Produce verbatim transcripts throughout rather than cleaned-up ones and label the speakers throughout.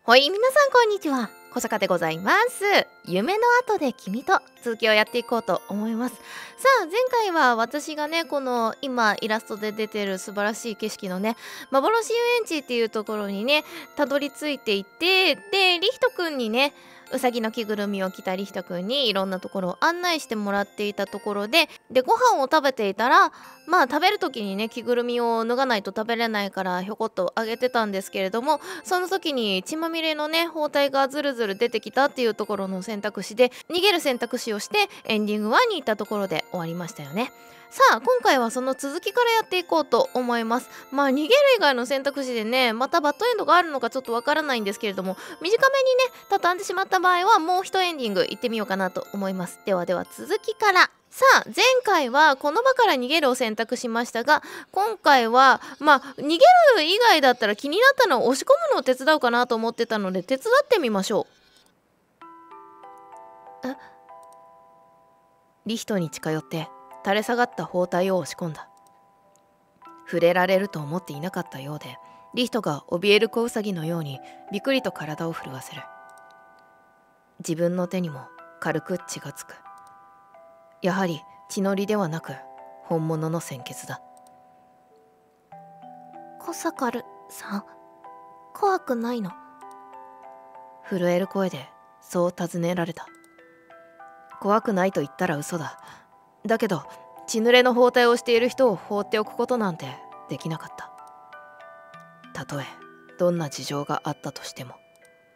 Speaker 1: はい、皆さんこんにちは。小坂でございます。夢の後で君と続きをやっていこうと思います。さあ、前回は私がね、この今イラストで出てる素晴らしい景色のね、幻遊園地っていうところにね、たどり着いていて、で、リヒトくんにね、うさぎの着ぐるみを着たリヒトくんにいろんなところを案内してもらっていたところで、で、ご飯を食べていたら、まあ食べる時にね、着ぐるみを脱がないと食べれないからひょこっとあげてたんですけれども、その時に血まみれのね、包帯がずるずる出てきたっていうところの選択肢で、逃げる選択肢をしてエンディングワンに行ったところで終わりましたよね。さあ、今回はその続きからやっていこうと思います。まあ逃げる以外の選択肢でね、またバッドエンドがあるのかちょっとわからないんですけれども、短めにね畳んでしまった場合はもう一エンディング行ってみようかなと思います。ではでは続きから。さあ、前回はこの場から逃げるを選択しましたが、今回はまあ逃げる以外だったら気になったのを押し込むのを手伝うかなと思ってたので手伝ってみましょう。え、リヒトに近寄って垂れ下がった包帯を押し込んだ。触れられると思っていなかったようで、リヒトが怯える子ウサギのようにびくりと体を震わせる。自分の手にも軽く血がつく。やはり血のりではなく本物の鮮血だ。コサカルさん、怖くないの？震える声でそう尋ねられた。怖くないと言ったら嘘だ。だけど血濡れの包帯をしている人を放っておくことなんてできなかった。たとえどんな事情があったとしても。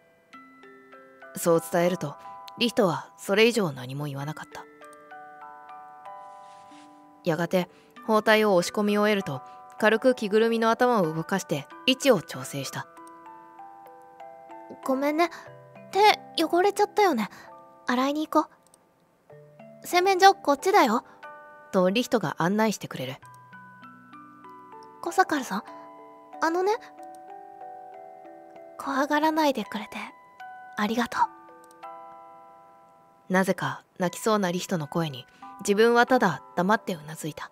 Speaker 1: そう伝えるとリヒトはそれ以上何も言わなかった。やがて包帯を押し込み終えると、軽く着ぐるみの頭を動かして位置を調整した。ごめんね、手汚れちゃったよね。洗いに行こう。洗面所こっちだよ、とリヒトが案内してくれる。コサカルさん、あのね、怖がらないでくれてありがとう。なぜか泣きそうなリヒトの声に自分はただ黙ってうなずいた。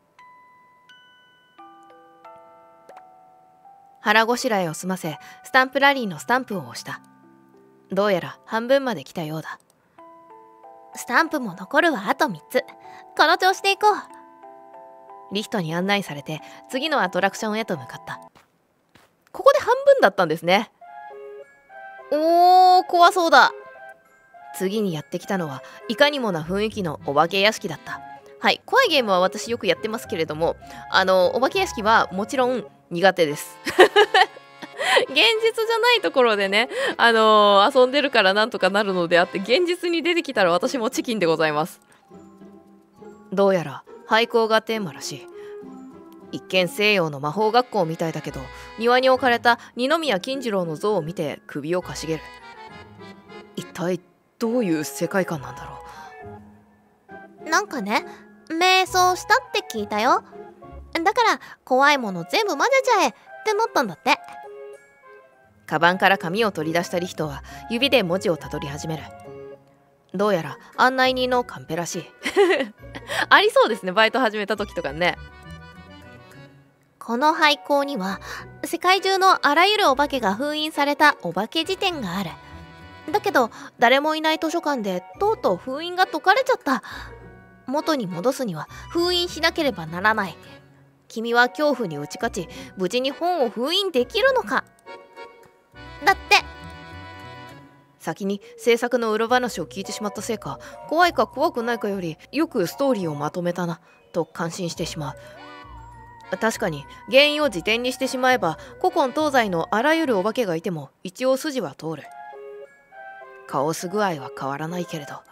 Speaker 1: 腹ごしらえを済ませ、スタンプラリーのスタンプを押した。どうやら半分まで来たようだ。スタンプも残るはあとみっつ。この調子で行こう。リヒトに案内されて次のアトラクションへと向かった。ここで半分だったんですね。おー、怖そうだ。次にやってきたのはいかにもな雰囲気のお化け屋敷だった。はい、怖いゲームは私よくやってますけれども、あのお化け屋敷はもちろん苦手です現実じゃないところでね、あのー、遊んでるからなんとかなるのであって、現実に出てきたら私もチキンでございます。どうやら廃校がテーマらしい。一見西洋の魔法学校みたいだけど、庭に置かれた二宮金次郎の像を見て首をかしげる。一体どういう世界観なんだろう。なんかね、瞑想したって聞いたよ。だから怖いもの全部混ぜちゃえってなったんだって。カバンから紙を取り出したリヒトは指で文字をたどり始める。どうやら案内人のカンペらしいありそうですね、バイト始めた時とかね。この廃校には世界中のあらゆるお化けが封印されたお化け辞典がある。だけど誰もいない図書館でとうとう封印が解かれちゃった。元に戻すには封印しなければならない。君は恐怖に打ち勝ち無事に本を封印できるのかだって。先に制作の裏話を聞いてしまったせいか、怖いか怖くないかよりよくストーリーをまとめたなと感心してしまう。確かに原因を辞典にしてしまえば古今東西のあらゆるお化けがいても一応筋は通る。カオス具合は変わらないけれど。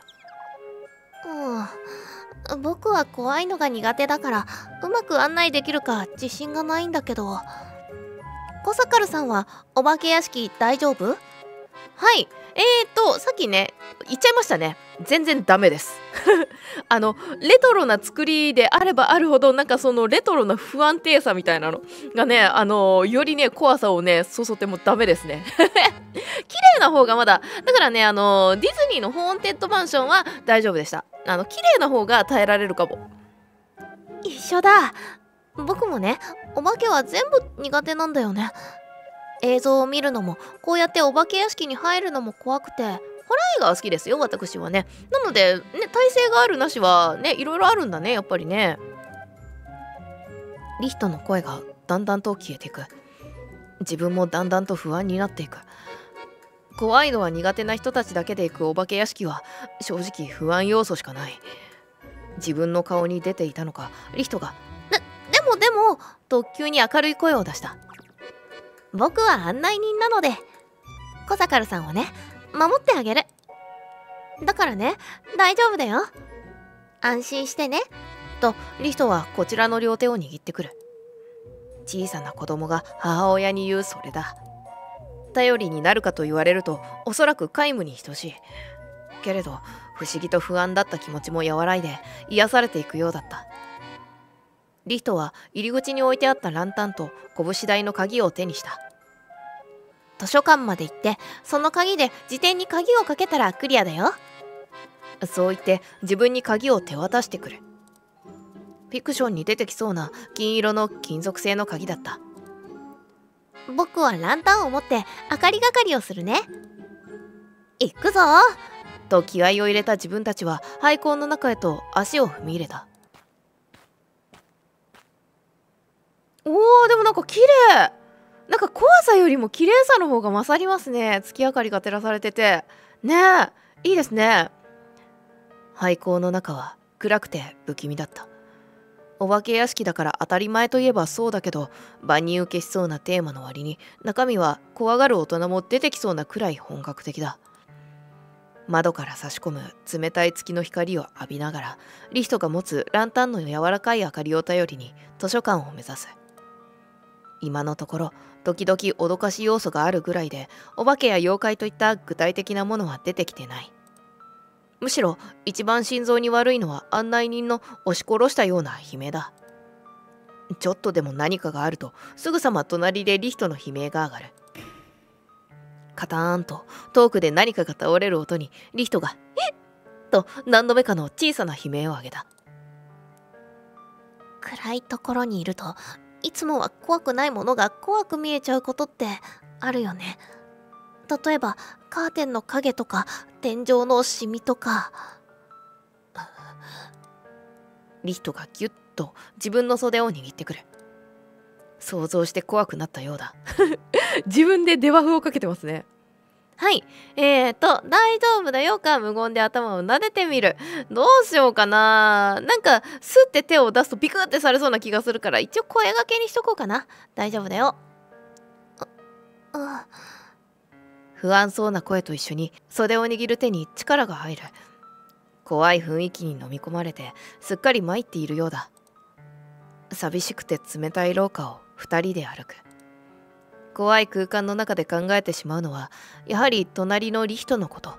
Speaker 1: うん、僕は怖いのが苦手だからうまく案内できるか自信がないんだけど。コサカルさんはお化け屋敷大丈夫？はい、えーとさっきね言っちゃいましたね。全然ダメですあのレトロな作りであればあるほど、なんかそのレトロな不安定さみたいなのがね、あのよりね怖さをねそそってもダメですね綺麗な方がまだだからね、あのディズニーのホーンテッドマンションは大丈夫でした。あの綺麗な方が耐えられるかも。一緒だ。僕もね、お化けは全部苦手なんだよね。 映像を見るのもこうやってお化け屋敷に入るのも怖くて、ホラー映画は好きですよ私はね。なのでね、耐性があるなしはね、いろいろあるんだねやっぱりね。リヒトの声がだんだんと消えていく。自分もだんだんと不安になっていく。怖いのは苦手な人たちだけで行くお化け屋敷は正直不安要素しかない。自分の顔に出ていたのか、リヒトが「で, でもでも」と急に明るい声を出した。僕は案内人なので、コサカルさんをね、守ってあげる。だからね、大丈夫だよ。安心してね。とリヒトはこちらの両手を握ってくる。小さな子供が母親に言うそれだ。頼りになるかと言われるとおそらく皆無に等しい。けれど不思議と不安だった気持ちも和らいで癒されていくようだった。リヒトは入り口に置いてあったランタンと拳台の鍵を手にした。図書館まで行ってその鍵で自転に鍵をかけたらクリアだよ。そう言って自分に鍵を手渡してくる。フィクションに出てきそうな金色の金属製の鍵だった。僕はランタンを持って明かり係をするね。行くぞと気合を入れた自分たちは廃校の中へと足を踏み入れた。おー、でもなんか綺麗。なんか怖さよりも綺麗さの方が勝りますね。月明かりが照らされててねえ、いいですね。廃校の中は暗くて不気味だった。お化け屋敷だから当たり前といえばそうだけど、万人受けしそうなテーマの割に中身は怖がる大人も出てきそうなくらい本格的だ。窓から差し込む冷たい月の光を浴びながら、リヒトが持つランタンの柔らかい明かりを頼りに図書館を目指す。今のところ時々脅かし要素があるぐらいで、お化けや妖怪といった具体的なものは出てきてない。むしろ一番心臓に悪いのは案内人の押し殺したような悲鳴だ。ちょっとでも何かがあるとすぐさま隣でリヒトの悲鳴が上がる。カターンと遠くで何かが倒れる音にリヒトが「えっ!」と何度目かの小さな悲鳴を上げた。暗いところにいるといつもは怖くないものが怖く見えちゃうことってあるよね。例えばカーテンの影とか天井のシミとか。リヒトがギュッと自分の袖を握ってくる。想像して怖くなったようだ。自分でデバフをかけてますね。はい、えーと大丈夫だよか無言で頭を撫でてみる。どうしようかな。なんかスッて手を出すとビクってされそうな気がするから、一応声掛けにしとこうかな。大丈夫だよ。あ、うん。不安そうな声と一緒に袖を握る手に力が入る。怖い雰囲気に飲み込まれてすっかり参っているようだ。寂しくて冷たい廊下を二人で歩く。怖い空間の中で考えてしまうのはやはり隣のリヒトのこと。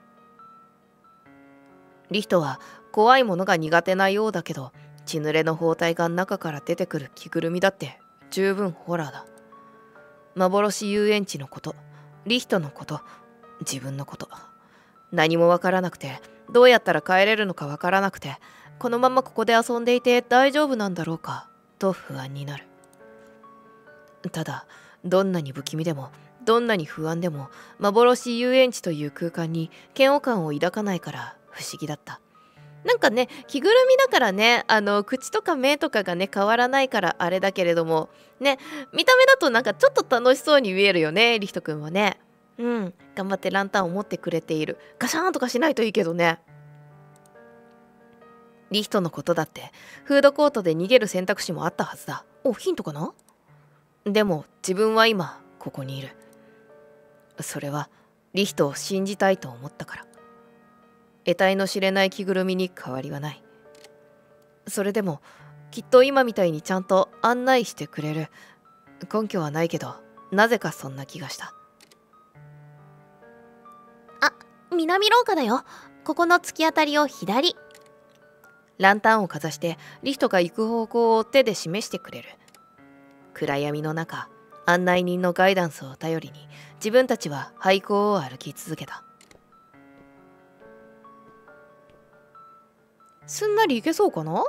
Speaker 1: リヒトは怖いものが苦手なようだけど、血濡れの包帯が中から出てくる着ぐるみだって十分ホラーだ。幻遊園地のこと、リヒトのこと、自分のこと、何もわからなくて、どうやったら帰れるのかわからなくて、このままここで遊んでいて大丈夫なんだろうかと不安になる。ただどんなに不気味でもどんなに不安でも幻遊園地という空間に嫌悪感を抱かないから不思議だった。なんかね、着ぐるみだからね、あの口とか目とかがね変わらないからあれだけれどもね、見た目だとなんかちょっと楽しそうに見えるよね、リヒトくんはね。うん、頑張ってランタンを持ってくれている。ガシャーンとかしないといいけどね。リヒトのことだってフードコートで逃げる選択肢もあったはずだ。お、ヒントかな。でも自分は今ここにいる。それはリヒトを信じたいと思ったから。得体の知れない着ぐるみに変わりはない。それでもきっと今みたいにちゃんと案内してくれる。根拠はないけどなぜかそんな気がした。あ、南廊下だよ。ここの突き当たりを左。ランタンをかざしてリヒトが行く方向を手で示してくれる。暗闇の中、案内人のガイダンスを頼りに自分たちは廃校を歩き続けた。すんなり行けそうかな。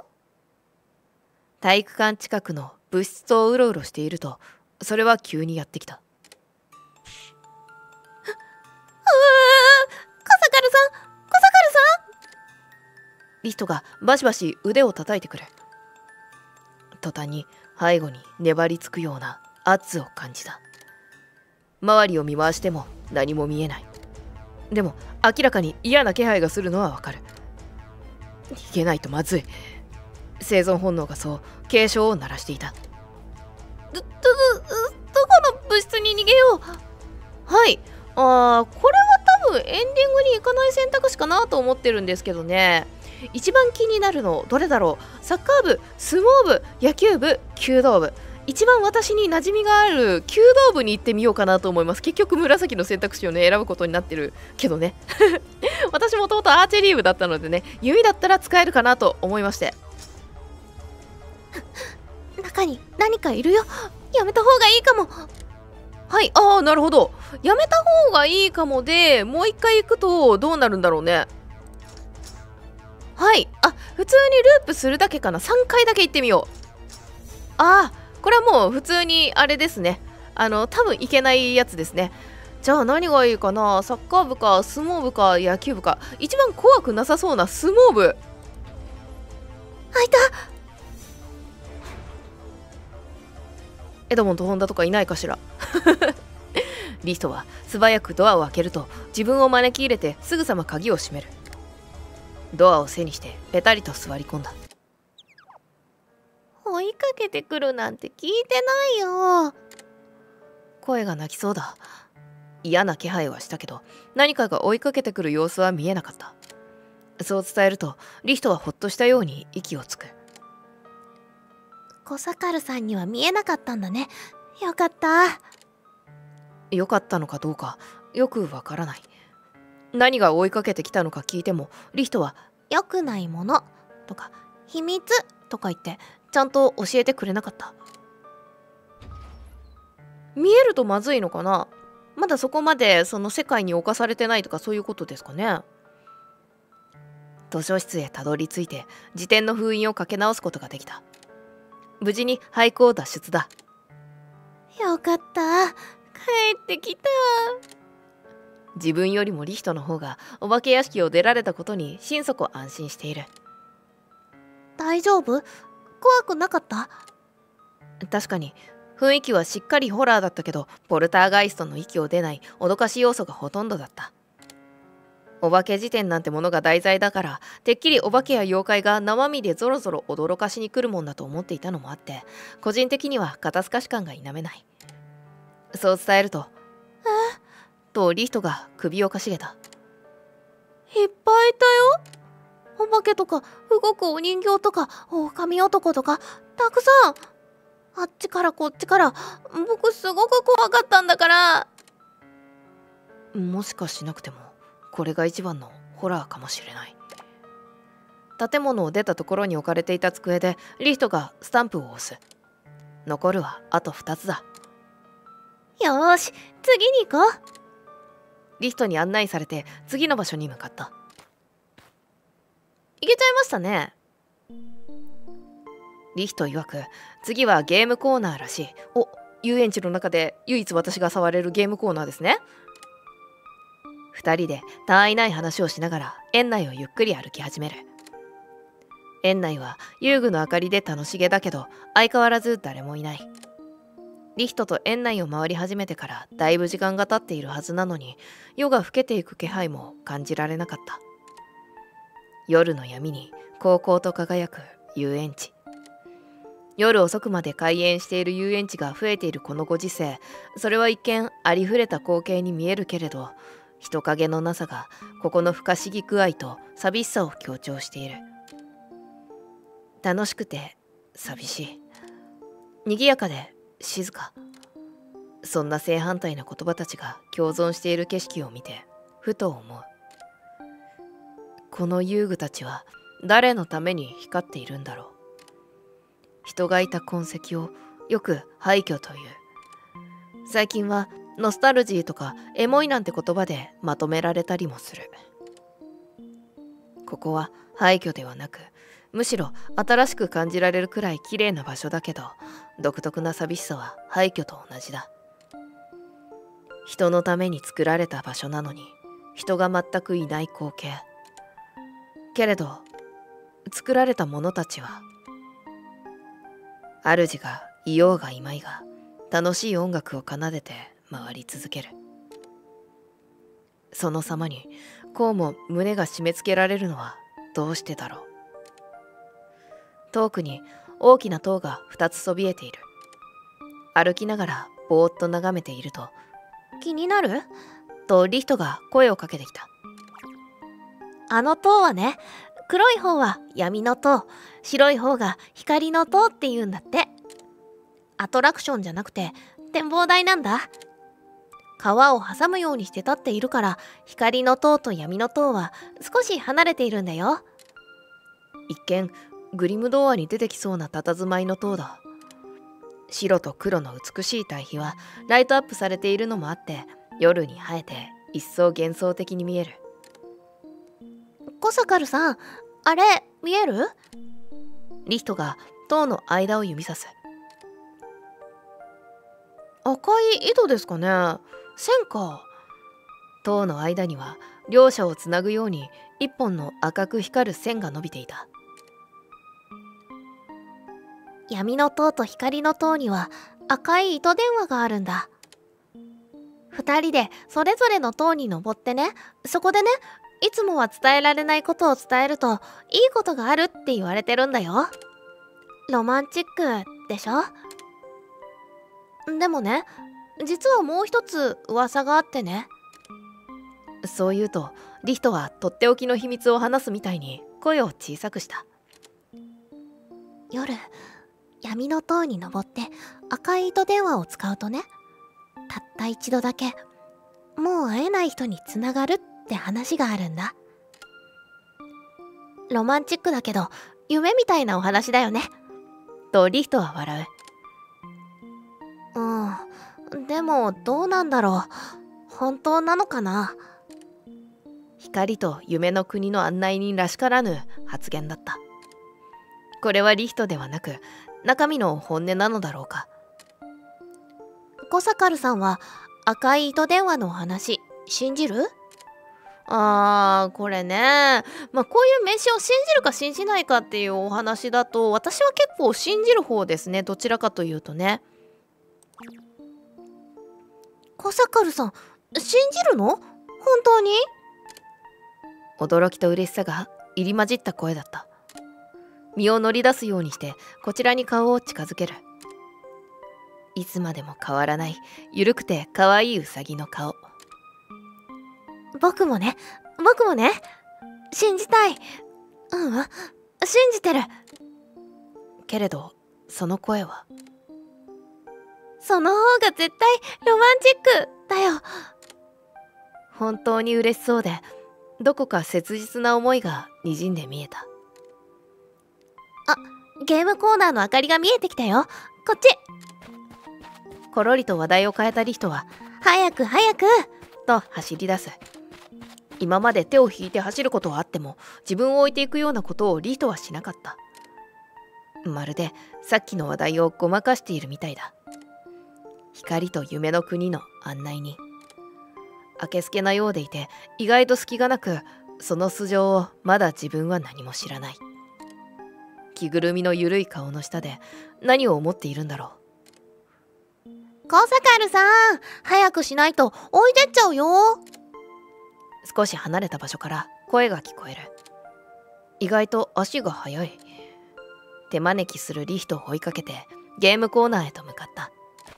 Speaker 1: 体育館近くの部室をうろうろしていると、それは急にやってきた。 リヒトがバシバシ腕を叩いてくる。途端に背後に粘りつくような圧を感じた。周りを見回しても何も見えない。でも明らかに嫌な気配がするのはわかる。逃げないとまずい。生存本能がそう警鐘を鳴らしていた。ど、ど、ど、どこの物質に逃げよう。はい。あー、これは多分エンディングに行かない選択肢かなと思ってるんですけどね。一番気になるのどれだろう。サッカー部、相撲部、野球部、弓道部。一番私に馴染みがある弓道部に行ってみようかなと思います。結局紫の選択肢をね選ぶことになってるけどね私もともとアーチェリー部だったのでね、弓だったら使えるかなと思いまして中に何かいるよ。やめた方がいいかも。はい、ああなるほど。やめた方がいいかもで、もう一回行くとどうなるんだろうね。はい、あ、普通にループするだけかな。さんかいだけ行ってみよう。ああ、これはもう普通にあれですね。あの多分いけないやつですね。じゃあ何がいいかな。サッカー部か相撲部か野球部か。一番怖くなさそうな相撲部。あ、いた。エドモンとホンダとかいないかしらリヒトは素早くドアを開けると自分を招き入れてすぐさま鍵を閉める。ドアを背にしてペタリと座り込んだ。追いかけてくるなんて聞いてないよ。声が泣きそうだ。嫌な気配はしたけど何かが追いかけてくる様子は見えなかった。そう伝えるとリヒトはほっとしたように息をつく。コサカルさんには見えなかったんだね。よかった。よかったのかどうかよくわからない。何が追いかけてきたのか聞いてもリヒトは良くないものとか秘密とか言ってちゃんと教えてくれなかった。見えるとまずいのかな。まだそこまでその世界に侵されてないとかそういうことですかね。図書室へたどり着いて辞典の封印をかけ直すことができた。無事に俳句を脱出だ。よかった、帰ってきた。自分よりもリヒトの方がお化け屋敷を出られたことに心底安心している。大丈夫？怖くなかった？確かに雰囲気はしっかりホラーだったけど、ポルターガイストの息を出ない脅かし要素がほとんどだった。お化け辞典なんてものが題材だから、てっきりお化けや妖怪が生身でゾロゾロ驚かしに来るもんだと思っていたのもあって、個人的には肩透かし感が否めない。そう伝えると「えっ?」とリヒトが首をかしげた。いっぱいいたよ。お化けとか動くお人形とか狼男とかたくさん。あっちからこっちから。僕すごく怖かったんだから。もしかしなくてもこれが一番のホラーかもしれない。建物を出たところに置かれていた机でリヒトがスタンプを押す。残るはあとふたつだ。よーし、次に行こう。リヒトに案内されて次の場所に向かった。行けちゃいましたね。リヒト曰く次はゲームコーナーらしい。お、遊園地の中で唯一私が触れるゲームコーナーですね。二人で他愛ない話をしながら園内をゆっくり歩き始める。園内は遊具の明かりで楽しげだけど相変わらず誰もいない。リヒトと園内を回り始めてからだいぶ時間が経っているはずなのに、夜が更けていく気配も感じられなかった。夜の闇に煌々と輝く遊園地。夜遅くまで開園している遊園地が増えているこのご時世、それは一見ありふれた光景に見えるけれど、人影のなさがここの不可思議具合と寂しさを強調している。楽しくて寂しい、賑やかで静か、そんな正反対な言葉たちが共存している景色を見てふと思う。この遊具たちは誰のために光っているんだろう。人がいた痕跡をよく廃墟という。最近はノスタルジーとかエモいなんて言葉でまとめられたりもする。ここは廃墟ではなく、むしろ新しく感じられるくらい綺麗な場所だけど、独特な寂しさは廃墟と同じだ。人のために作られた場所なのに人が全くいない光景。けれど作られた者たちは、主がいようがいまいが楽しい音楽を奏でて回り続ける。その様にこうも胸が締め付けられるのはどうしてだろう。遠くに大きな塔が二つそびえている。歩きながらぼーっと眺めていると、気になる？とリヒトが声をかけてきた。あの塔はね、黒い方は闇の塔、白い方が光の塔って言うんだって。アトラクションじゃなくて展望台なんだ。川を挟むようにして立っているから、光の塔と闇の塔は少し離れているんだよ。一見グリム童話に出てきそうな佇まいの塔だ。白と黒の美しい対比はライトアップされているのもあって、夜に映えて一層幻想的に見える。コサカルさん、あれ見える？リヒトが塔の間を指さす。赤い糸ですかね。線か。塔の間には両者をつなぐように一本の赤く光る線が伸びていた。闇の塔と光の塔には赤い糸電話があるんだ。二人でそれぞれの塔に登ってね、そこでね、いつもは伝えられないことを伝えるといいことがあるって言われてるんだよ。ロマンチックでしょ？でもね、実はもう一つ噂があってね。そう言うとリヒトはとっておきの秘密を話すみたいに声を小さくした。夜闇の塔に登って赤い糸電話を使うとね、たった一度だけもう会えない人につながるって話があるんだ。ロマンチックだけど夢みたいなお話だよね、とリヒトは笑う。うん、でもどうなんだろう。本当なのかな。光と夢の国の案内人らしからぬ発言だった。これはリヒトではなく中身の本音なのだろうか。コサカルさんは赤い糸電話のお話信じる？あー、これね、まあこういう名詞を信じるか信じないかっていうお話だと、私は結構信じる方ですね。どちらかというとね。コサカルさん、信じるの？本当に？驚きと嬉しさが入り混じった声だった。身を乗り出すようにしてこちらに顔を近づける。いつまでも変わらないゆるくて可愛いウサギの顔。僕もね、僕もね、信じたい。うん、信じてる。けれどその声は、その方が絶対ロマンチックだよ。本当に嬉しそうで、どこか切実な思いがにじんで見えた。あ、ゲームコーナーの明かりが見えてきたよ。こっち。ころりと話題を変えたリヒトは、早く早くと走り出す。今まで手を引いて走ることはあっても、自分を置いていくようなことをリヒトはしなかった。まるでさっきの話題をごまかしているみたいだ。光と夢の国の案内人。あけすけなようでいて、意外と隙がなく、その素性をまだ自分は何も知らない。着ぐるみのゆるい顔の下で何を思っているんだろう。コサカルさん、早くしないと置いてっちゃうよ。少し離れた場所から声が聞こえる。意外と足が速い。手招きするリヒトを追いかけてゲームコーナーへと向かった。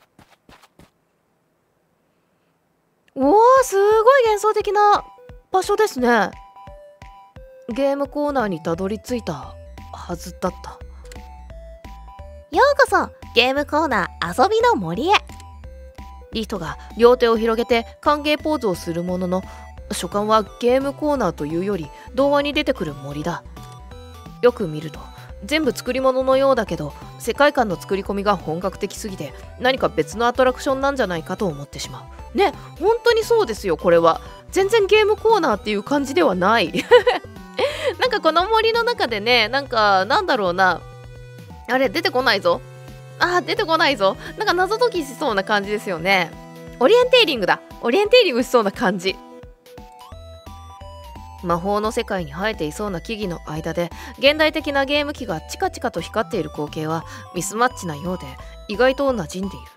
Speaker 1: おー、すごい幻想的な場所ですね。ゲームコーナーにたどり着いたはずだった。ようこそゲームコーナー遊びの森へ。リヒトが両手を広げて歓迎ポーズをするものの、所感はゲームコーナーというより童話に出てくる森だ。よく見ると全部作り物のようだけど、世界観の作り込みが本格的すぎて何か別のアトラクションなんじゃないかと思ってしまうね。本当にそうですよ。これは全然ゲームコーナーっていう感じではないなんかこの森の中でね、なんかなんだろうな、あれ出てこないぞ。あー出てこないぞ。なんか謎解きしそうな感じですよね。オリエンテーリングだ。オリエンテーリングしそうな感じ。 魔法の世界に生えていそうな木々の間で現代的なゲーム機がチカチカと光っている光景はミスマッチなようで意外と馴染んでいる。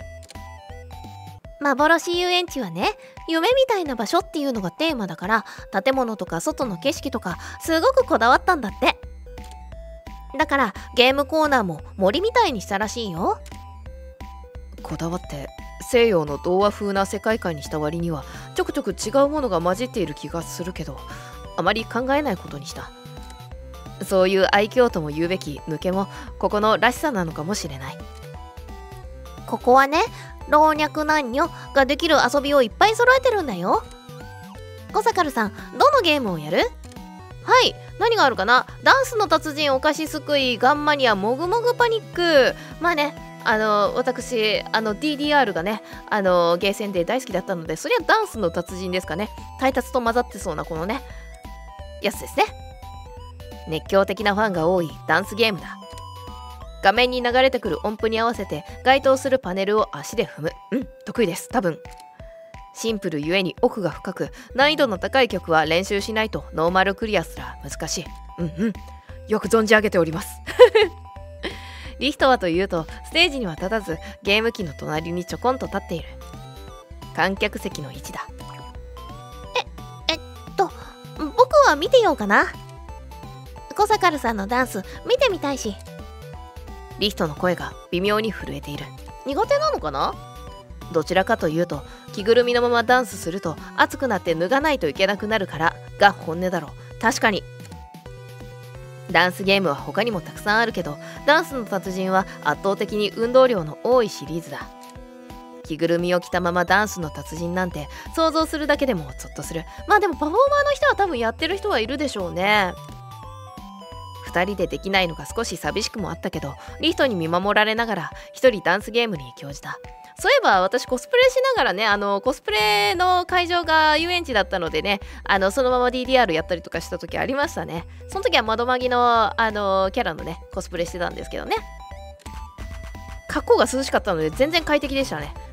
Speaker 1: 幻遊園地はね、夢みたいな場所っていうのがテーマだから、建物とか外の景色とかすごくこだわったんだって。だからゲームコーナーも森みたいにしたらしいよ。こだわって西洋の童話風な世界観にした割にはちょくちょく違うものが混じっている気がするけど、あまり考えないことにした。そういう愛嬌とも言うべき抜けもここのらしさなのかもしれない。ここはね、老若男女ができる遊びをいっぱい揃えてるんだよ。コサカルさん、どのゲームをやる？はい、何があるかな。ダンスの達人、お菓子すくい、ガンマニア、もぐもぐパニック。まあね、あの私あの ディーディーアール がね、あのゲーセンで大好きだったので、そりゃダンスの達人ですかね。タイタツと混ざってそうなこのねやつですね。熱狂的なファンが多いダンスゲームだ。画面に流れてくる音符に合わせて該当するパネルを足で踏む。うん、得意です。多分シンプルゆえに奥が深く、難易度の高い曲は練習しないとノーマルクリアすら難しい。うんうん、よく存じ上げておりますリヒトはというと、ステージには立たずゲーム機の隣にちょこんと立っている。観客席の位置だ。え、えっと僕は見てようかな。コサカルさんのダンス見てみたいし。リヒトの声が微妙に震えている。苦手なのかな。どちらかというと、着ぐるみのままダンスすると熱くなって脱がないといけなくなるからが本音だろう。確かにダンスゲームは他にもたくさんあるけど、ダンスの達人は圧倒的に運動量の多いシリーズだ。着ぐるみを着たままダンスの達人なんて想像するだけでもゾッとする。まあでもパフォーマーの人は多分やってる人はいるでしょうね。ふたりでできないのが少し寂しくもあったけど、リヒトに見守られながら一人ダンスゲームに興じた。そういえば私コスプレしながらね、あのコスプレの会場が遊園地だったのでね、あのそのまま ディーディーアール やったりとかした時ありましたね。その時は窓マギの、あのキャラのねコスプレしてたんですけどね、格好が涼しかったので全然快適でしたね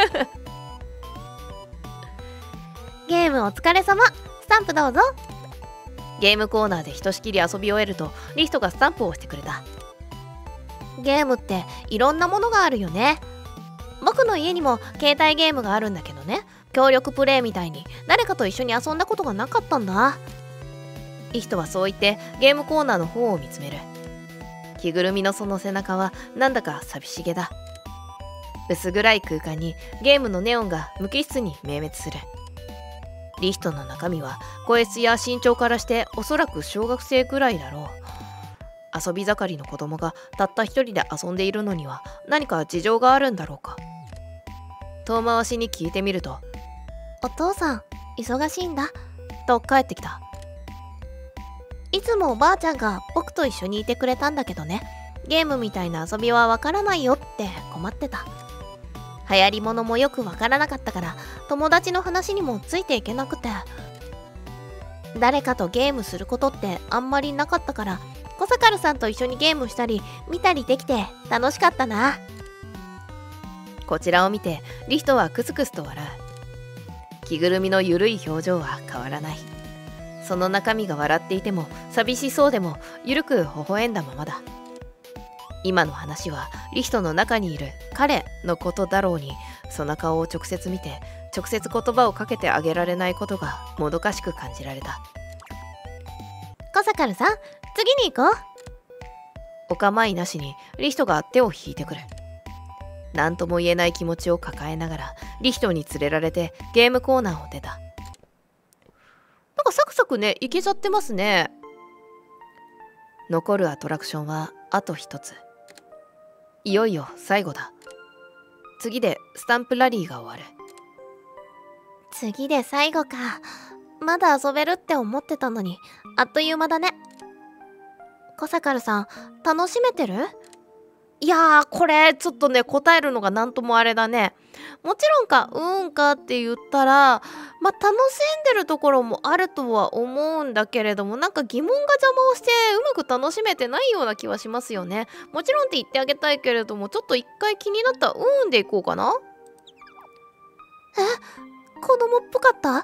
Speaker 1: ゲームお疲れ様。スタンプどうぞ。ゲームコーナーでひとしきり遊び終えると、リヒトがスタンプを押してくれた。ゲームっていろんなものがあるよね。僕の家にも携帯ゲームがあるんだけどね、協力プレイみたいに誰かと一緒に遊んだことがなかったんだ。リヒトはそう言ってゲームコーナーの方を見つめる。着ぐるみのその背中はなんだか寂しげだ。薄暗い空間にゲームのネオンが無機質に明滅する。リヒトの中身は声質や身長からしておそらく小学生くらいだろう。遊び盛りの子供がたった一人で遊んでいるのには何か事情があるんだろうか。遠回しに聞いてみると、お父さん忙しいんだと帰ってきた。いつもおばあちゃんが僕と一緒にいてくれたんだけどね、ゲームみたいな遊びはわからないよって困ってた。流行り物もよくわからなかったから、友達の話にもついていけなくて、誰かとゲームすることってあんまりなかったから、コサカルさんと一緒にゲームしたり見たりできて楽しかったな。こちらを見てリヒトはクスクスと笑う。着ぐるみのゆるい表情は変わらない。その中身が笑っていても寂しそうでもゆるく微笑んだままだ。今の話はリヒトの中にいる彼のことだろうに、その顔を直接見て直接言葉をかけてあげられないことがもどかしく感じられた。コサカルさん、次に行こう。お構いなしにリヒトが手を引いてくる。何とも言えない気持ちを抱えながらリヒトに連れられてゲームコーナーを出た。なんかサクサクねいけちゃってますね。残るアトラクションはあと一つ。いよいよ最後だ。次でスタンプラリーが終わる。次で最後か。まだ遊べるって思ってたのにあっという間だね。コサカルさん、楽しめてる？いやー、これちょっとね答えるのがなんともあれだね。もちろんかうーんかって言ったら、まあ楽しんでるところもあるとは思うんだけれども、なんか疑問が邪魔をしてうまく楽しめてないような気はしますよね。もちろんって言ってあげたいけれども、ちょっと一回気になったうーんでいこうかな。え、子供っぽかった？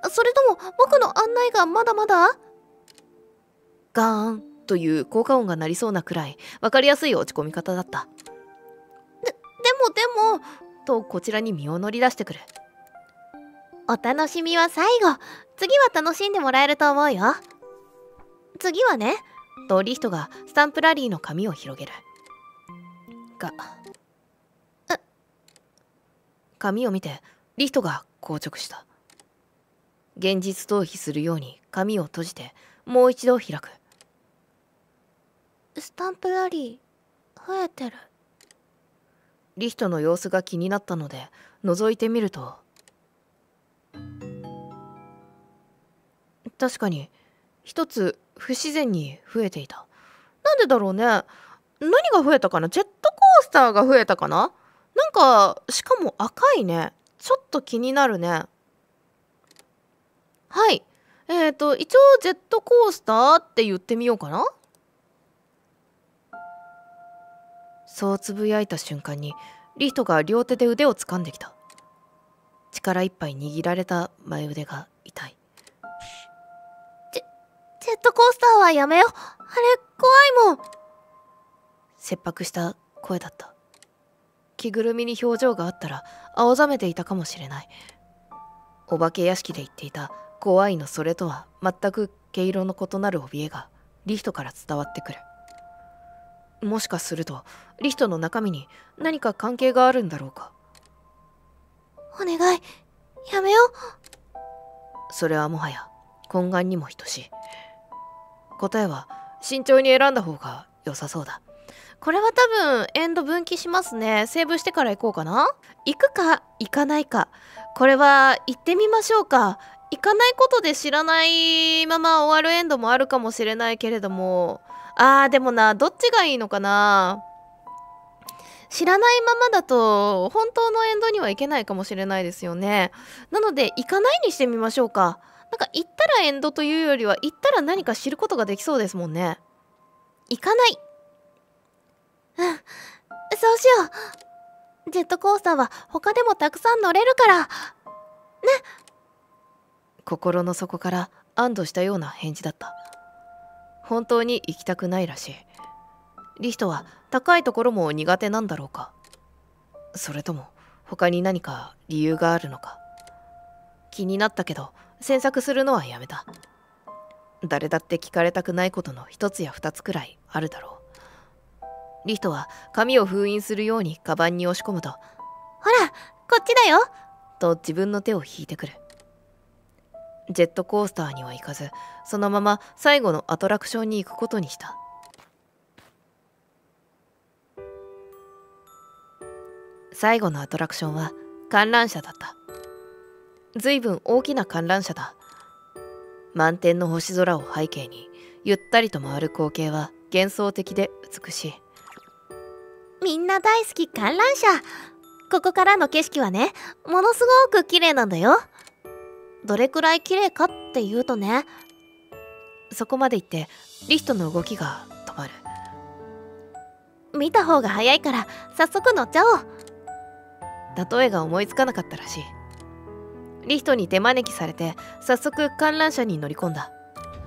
Speaker 1: それとも僕の案内がまだまだ？ガーンという効果音が鳴りそうなくらい分かりやすい落ち込み方だった。で、でもでもとこちらに身を乗り出してくる。お楽しみは最後。次は楽しんでもらえると思うよ。次はね、とリヒトがスタンプラリーの紙を広げる。が、え、紙を見てリヒトが硬直した。現実逃避するように紙を閉じてもう一度開く。スタンプラリー増えてる。リヒトの様子が気になったので覗いてみると、確かに一つ不自然に増えていた。なんでだろうね。何が増えたかな。ジェットコースターが増えたかな。なんかしかも赤いね。ちょっと気になるね。はい、えーと一応ジェットコースターって言ってみようかな。そうつぶやいた瞬間にリヒトが両手で腕を掴んできた。力いっぱい握られた前腕が痛い。ジェ、ジェットコースターはやめよ。あれ怖いもん。切迫した声だった。着ぐるみに表情があったら青ざめていたかもしれない。お化け屋敷で言っていた怖いのそれとは全く毛色の異なる怯えがリヒトから伝わってくる。もしかするとリヒトの中身に何か関係があるんだろうか。お願いやめよう。それはもはや懇願にも等しい。答えは慎重に選んだ方が良さそうだ。これは多分エンド分岐しますね。セーブしてから行こうかな。行くか行かないか、これは行ってみましょうか。行かないことで知らないまま終わるエンドもあるかもしれないけれども、あーでもな、どっちがいいのかな。知らないままだと本当のエンドには行けないかもしれないですよね。なので行かないにしてみましょうか。なんか行ったらエンドというよりは行ったら何か知ることができそうですもんね。行かない。うん、そうしよう。ジェットコースターは他でもたくさん乗れるからね。心の底から安堵したような返事だった。本当に行きたくないらしい。リヒトは高いところも苦手なんだろうか。それとも他に何か理由があるのか。気になったけど詮索するのはやめた。誰だって聞かれたくないことの一つや二つくらいあるだろう。リヒトは紙を封印するようにカバンに押し込むと、ほらこっちだよと自分の手を引いてくる。ジェットコースターには行かず、そのまま最後のアトラクションに行くことにした。最後のアトラクションは観覧車だった。ずいぶん大きな観覧車だ。満天の星空を背景にゆったりと回る光景は幻想的で美しい。みんな大好き観覧車。ここからの景色はね、ものすごく綺麗なんだよ。どれくらい綺麗かっていうとね、そこまで言ってリヒトの動きが止まる。見た方が早いから早速乗っちゃおう。例えが思いつかなかったらしい。リヒトに手招きされて早速観覧車に乗り込んだ。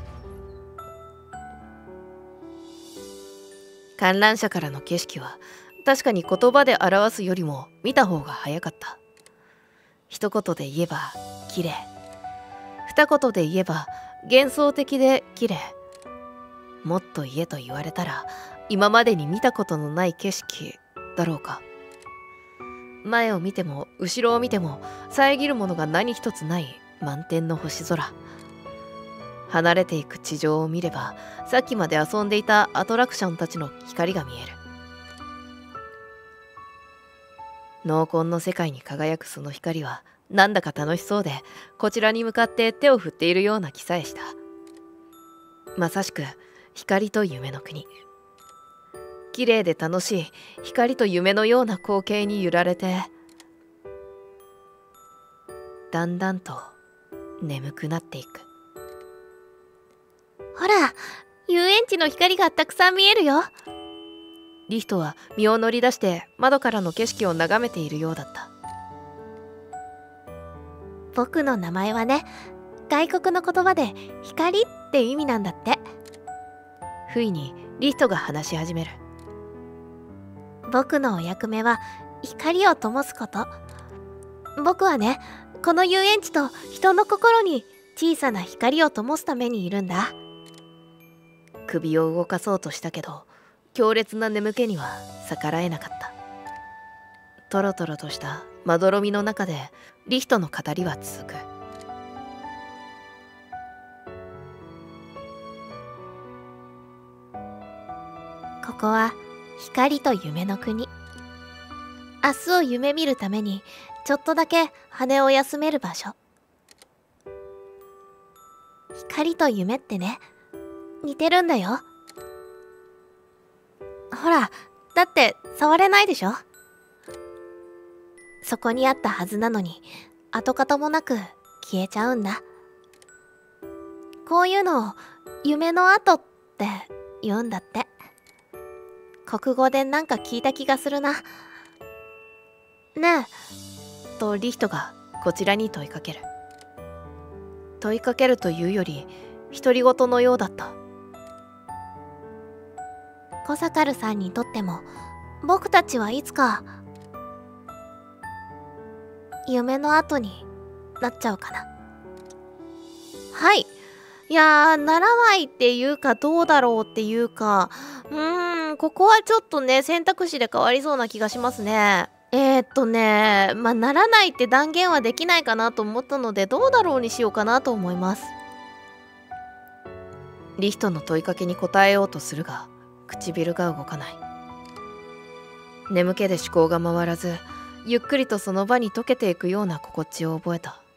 Speaker 1: 観覧車からの景色は確かに言葉で表すよりも見た方が早かった。一言で言えば綺麗、二言で言えば幻想的で綺麗、もっと言えと言われたら今までに見たことのない景色だろうか。前を見ても後ろを見ても遮るものが何一つない満天の星空。離れていく地上を見ればさっきまで遊んでいたアトラクションたちの光が見える。濃紺の世界に輝くその光はなんだか楽しそうで、こちらに向かって手を振っているような気さえした。まさしく光と夢の国。綺麗で楽しい光と夢のような光景に揺られて、だんだんと眠くなっていく。ほら、遊園地の光がたくさん見えるよ。リヒトは身を乗り出して窓からの景色を眺めているようだった。僕の名前はね、 外国の言葉で光って意味なんだって。不意にリヒトが話し始める。僕のお役目は光を灯すこと。僕はね、この遊園地と人の心に小さな光を灯すためにいるんだ。首を動かそうとしたけど、強烈な眠気には逆らえなかった。トロトロとしたまどろみの中でリヒトの語りは続く。ここは光と夢の国。明日を夢見るためにちょっとだけ羽を休める場所。光と夢ってね、似てるんだよ。ほら、だって触れないでしょ。そこにあったはずなのに跡形もなく消えちゃうんだ。こういうのを夢の跡って言うんだって。国語でなんか聞いた気がするな。ねえ、とリヒトがこちらに問いかける。問いかけるというより独り言のようだった。コサカルさんにとっても僕たちはいつか夢の後になっちゃうかな。はい。いやー、ならないっていうかどうだろうっていうか、うーん、ここはちょっとね、選択肢で変わりそうな気がしますね。えー、っとね、まあ、ならないって断言はできないかなと思ったので、どうだろうにしようかなと思います。リヒトの問いかけに答えようとするが、唇が動かない。眠気で思考が回らず、ゆっくりとその場に溶けていくような心地を覚えた。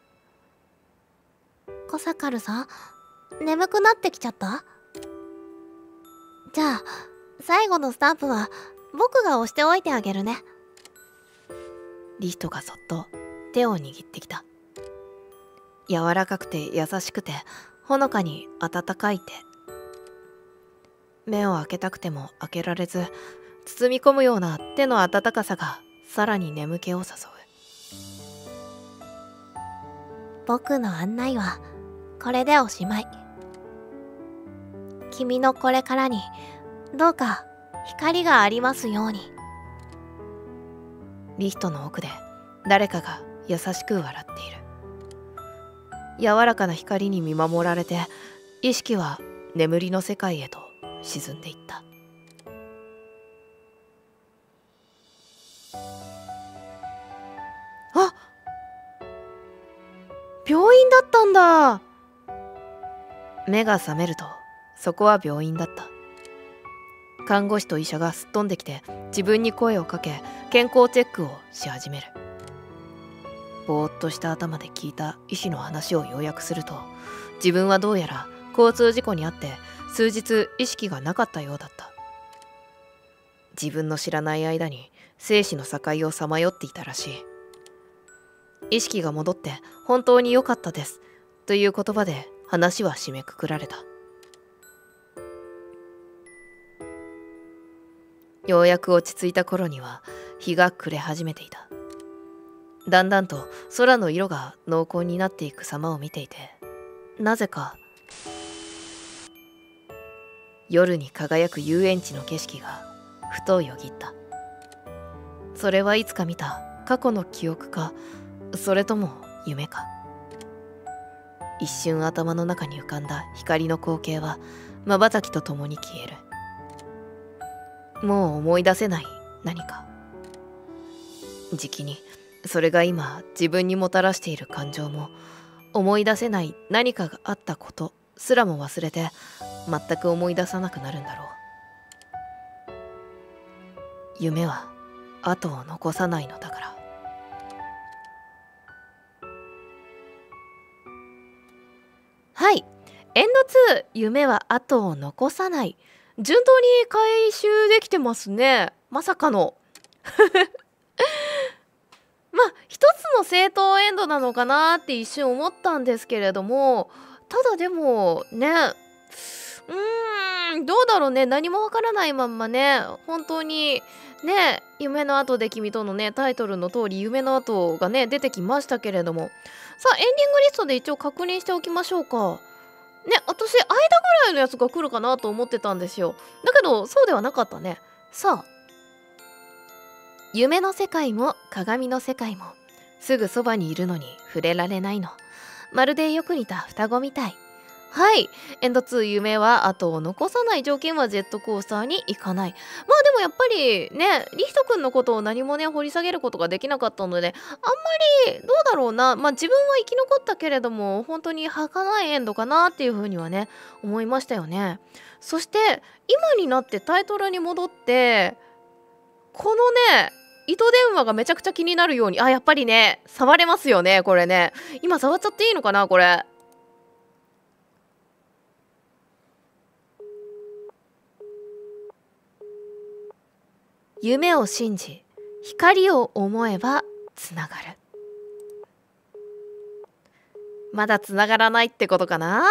Speaker 1: コサカルさん、眠くなってきちゃった？じゃあ最後のスタンプは僕が押しておいてあげるね。リヒトがそっと手を握ってきた。柔らかくて優しくてほのかに温かい手。目を開けたくても開けられず、包み込むような手の温かさがさらに眠気を誘う。僕の案内はこれでおしまい。君のこれからにどうか光がありますように。リヒトの奥で誰かが優しく笑っている。柔らかな光に見守られて、意識は眠りの世界へと沈んでいった。あ、病院だったんだ。目が覚めると、そこは病院だった。看護師と医者がすっ飛んできて自分に声をかけ、健康チェックをし始める。ぼーっとした頭で聞いた医師の話を要約すると、自分はどうやら交通事故に遭って数日意識がなかったようだった。自分の知らない間に生死の境をさまよっていたらしい。意識が戻って本当に良かったですという言葉で話は締めくくられた。ようやく落ち着いた頃には日が暮れ始めていた。だんだんと空の色が濃厚になっていく様を見ていて、なぜか夜に輝く遊園地の景色がふとよぎった。それはいつか見た過去の記憶か、それとも夢か。一瞬頭の中に浮かんだ光の光景は瞬きとともに消える。もう思い出せない何か。じきにそれが今自分にもたらしている感情も、思い出せない何かがあったことすらも忘れて、全く思い出さなくなるんだろう。夢は後を残さないのだから。はい、エンドツー、夢は後を残さない。順当に回収できてますね。まさかのまあ一つの正当エンドなのかなって一瞬思ったんですけれども、ただでもね、うーんどうだろうね、何もわからないまんまね、本当にね、夢の後で君とのねタイトルの通り夢の後がね出てきましたけれども、 さあエンディングリストで一応確認しておきましょうかね。私間ぐらいのやつが来るかなと思ってたんですよ。だけどそうではなかったね。さあ、夢の世界も鏡の世界もすぐそばにいるのに触れられないの。まるでよく似た双子みたい。はい。エンドツー夢は後を残さない条件はジェットコースターに行かない。まあでもやっぱりね、リヒト君のことを何もね、掘り下げることができなかったので、あんまりどうだろうな。まあ自分は生き残ったけれども、本当に儚いエンドかなっていうふうにはね、思いましたよね。そして、今になってタイトルに戻って、このね、糸電話がめちゃくちゃ気になるように、あ、やっぱりね、触れますよね、これね。今触っちゃっていいのかな、これ。夢を信じ光を思えばつながる。まだつながらないってことかな。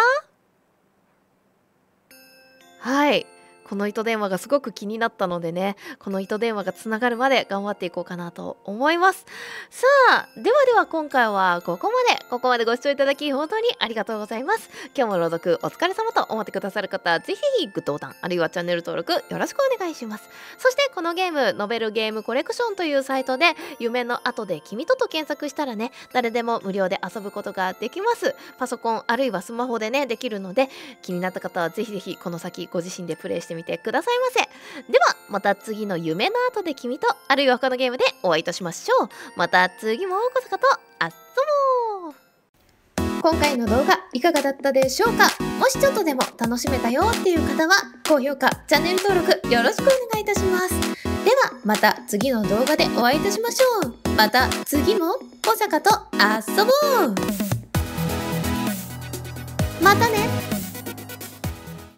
Speaker 1: はい、この糸電話がすごく気になったのでね、この糸電話がつながるまで頑張っていこうかなと思います。さあ、ではでは今回はここまで。ここまでご視聴いただき本当にありがとうございます。今日も朗読お疲れ様と思ってくださる方はぜひグッドボタンあるいはチャンネル登録よろしくお願いします。そしてこのゲームノベルゲームコレクションというサイトで夢の後で君とと検索したらね、誰でも無料で遊ぶことができます。パソコンあるいはスマホでねできるので、気になった方はぜひぜひこの先ご自身でプレイしてみてくださいませ。ではまた次の夢の後で君とあるいは他のゲームでお会いいたしましょう。また次もこそかと遊ぼう。今回の動画いかがだったでしょうか。もしちょっとでも楽しめたよっていう方は高評価チャンネル登録よろしくお願いいたします。ではまた次の動画でお会いいたしましょう。また次も小坂と遊ぼう。またね。